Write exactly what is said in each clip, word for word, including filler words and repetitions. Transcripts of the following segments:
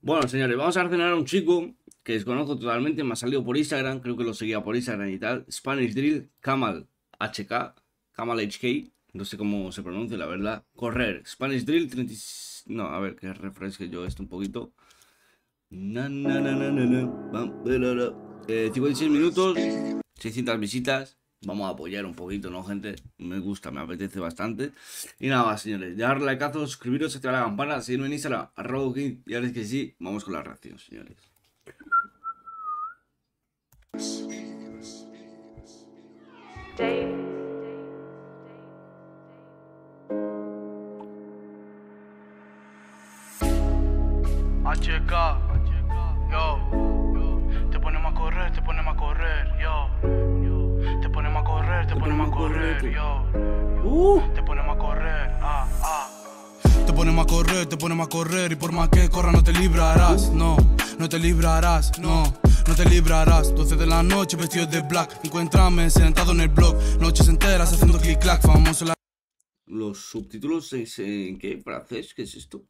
Bueno, señores, vamos a reaccionar a un chico que desconozco totalmente, me ha salido por Instagram, creo que lo seguía por Instagram y tal. Spanish Drill, Kamal H K, Kamal H K, no sé cómo se pronuncia, la verdad. Correr, Spanish Drill, treinta... No, a ver, que refresque yo esto un poquito. Na, na, na, na, na, na. Bam, belala. Eh, cincuenta y seis minutos, seiscientas visitas. Vamos a apoyar un poquito, ¿no, gente? Me gusta, me apetece bastante. Y nada más, señores. Darle like, suscribiros, activar la campana, seguirme en Instagram, arroba King. Y ahora es que sí, vamos con la reacción, señores. H K, yo, te ponemos a correr, te ponemos a correr, yo, te ponemos a correr, te ponemos a correr, yo, Uh. te ponemos a correr, ah, ah. Te ponemos a correr, te ponemos a correr y por más que corra no te librarás, no, no te librarás, no, no te librarás. doce de la noche vestido de black, encuéntrame sentado en el blog, noches enteras haciendo click clack, famoso la... Los subtítulos es en qué, francés, ¿qué es esto?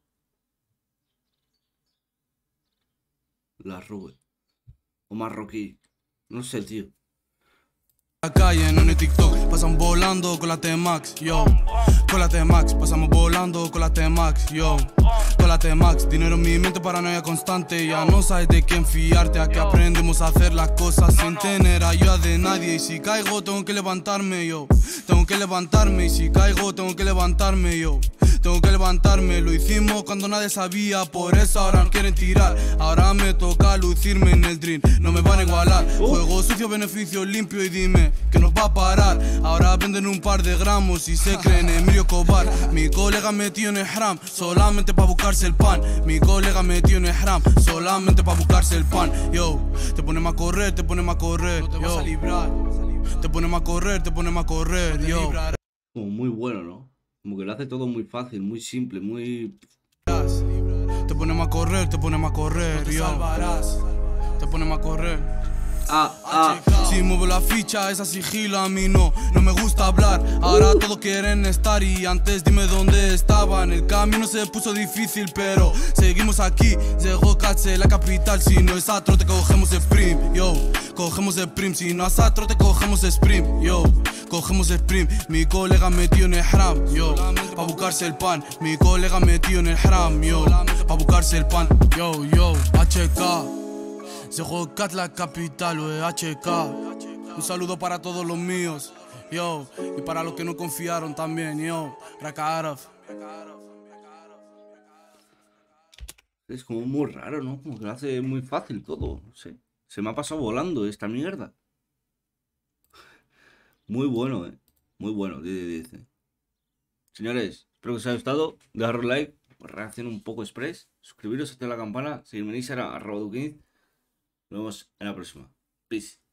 La Rue o marroquí, no sé, tío. La calle, no en el TikTok, pasan volando con la T-Max, yo, con la T-Max, pasamos volando con la T-Max, yo, con la T-Max, dinero en mi mente, paranoia constante, ya no sabes de quién fiarte, a que aprendemos a hacer las cosas sin tener ayuda de nadie, y si caigo tengo que levantarme yo, tengo que levantarme, y si caigo tengo que levantarme yo, tengo que levantarme, lo hicimos cuando nadie sabía, por eso ahora quieren tirar, ahora me toca lucirme en el dream, no me van a igualar, juego sucio, beneficio limpio y dime que nos va a parar, ahora venden un par de gramos y se creen Emilio Escobar, mi colega metió en el haram, solamente para buscarse el pan, mi colega metió en el haram, solamente para buscarse el pan, yo, te ponemos a correr, te ponemos a correr, no te vas a librar, te ponemos a correr, te ponemos a correr, no yo. Como muy bueno, ¿no? Como que lo hace todo muy fácil, muy simple, muy... Te ponemos a correr, te ponemos a correr, no te yo. Salvarás, te ponemos a correr. Ah, ah. Si muevo la ficha, esa sigilo a mí no, no me gusta hablar. Ahora uh. todos quieren estar y antes dime dónde estaban. El camino se puso difícil, pero seguimos aquí. Llegó Cache, la capital. Si no es Atro, te cogemos sprint, yo. Cogemos sprint, si no es Atro, te cogemos sprint, yo. Cogemos sprint, mi colega metió en el haram, yo. Pa' buscarse el pan, mi colega metió en el haram, yo. Pa' buscarse el pan, yo, yo, H K. Llegó Cat la capital, wey, H K. Un saludo para todos los míos, yo. Y para los que no confiaron también, yo. Rakarov. Es como muy raro, ¿no? Como que lo hace muy fácil todo, no sé. Se me ha pasado volando esta mierda. Muy bueno, eh. Muy bueno, dice. Señores, espero que os haya gustado. Dejar un like, reacción un poco express. Suscribiros, activar la campana, seguirme en Instagram, arroba Duking. Nos vemos en la próxima. Peace.